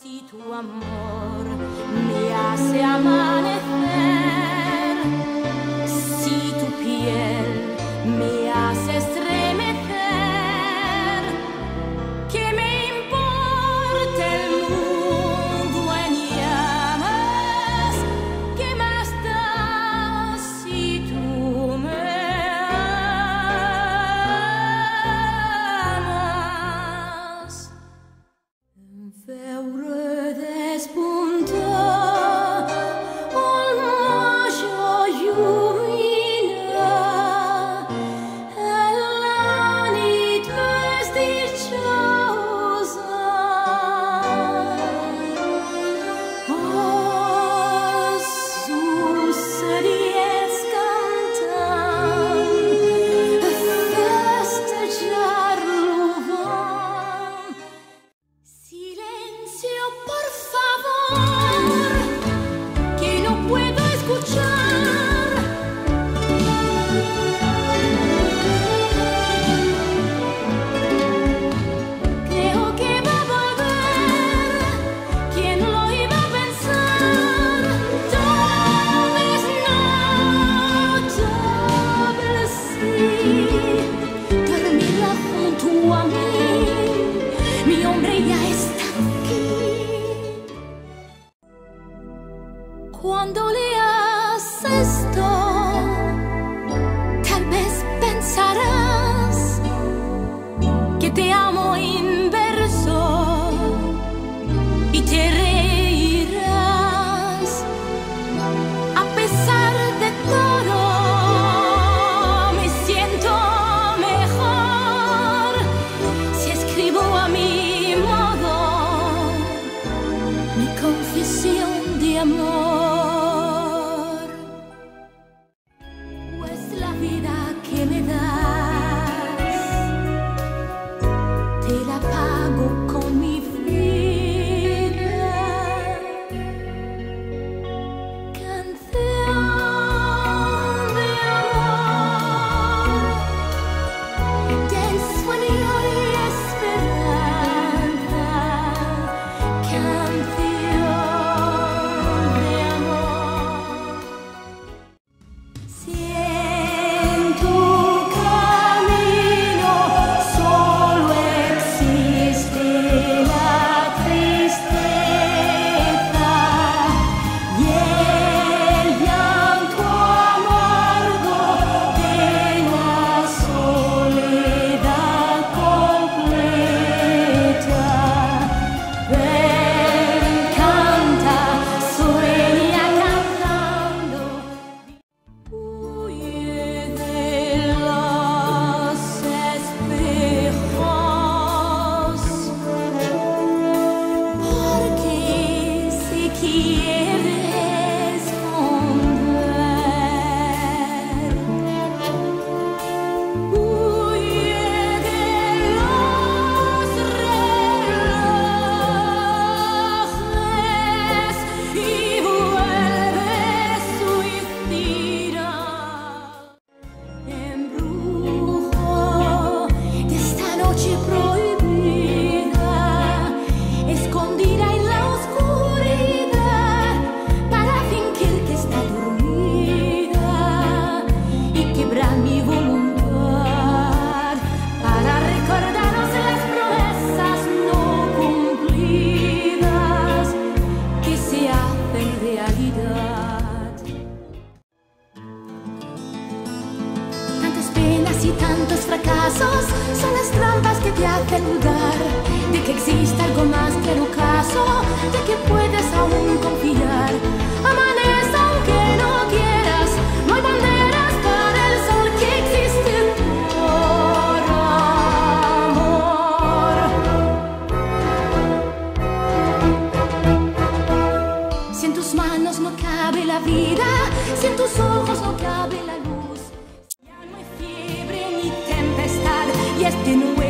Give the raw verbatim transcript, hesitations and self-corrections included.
Si tu amor me hace amanecer, si tu piel me hace estremecer, ¿qué me importa el mundo en llamas? ¿Qué más da si tú me amas? Veure despuntar un maggio llumina e la nit és dichosa. Oh, sus dies cantan, festejar lo van. Silencio, por favor, que no puedo escuchar. Creo que va a volver, ¿quién lo iba a pensar? Tal vez no, tal vez sí, dormirá junto a mí, mi hombre ya está aquí. Cuando leas esto, tal vez pensarás que te amo en verso y te reirás. A pesar de todo, me siento mejor si escribo a mi modo mi confesión de amor. Pues la vida que me das, te la pago con mi vida. Canción de amor, de ensueño y esperanza. Canción de amor. Si en tu camino solo existe la tristeza y el llanto amargo de la soledad completa, ven, canta, sueña cantando. Huye de los espejos, porque si quieres esconder. Huye de los relojes y vuelve suicida. Embrujo de esta noche prohibida, escondida en la oscuridad, para fingir que está dormida y quebrar mi voluntad, para recordarnos las promesas no cumplidas que se hacen realidad. Tantas penas y tantos fracasos son las trampas que te hacen dudar de que existe algo más que el ocaso, de que puedes aún confiar. Amanece aunque no quieras, no hay banderas para el sol que existe por amor. Si en tus manos no cabe la vida, si en tus ojos no cabe la luz, ya no hay fiebre ni tempestad y este nuevo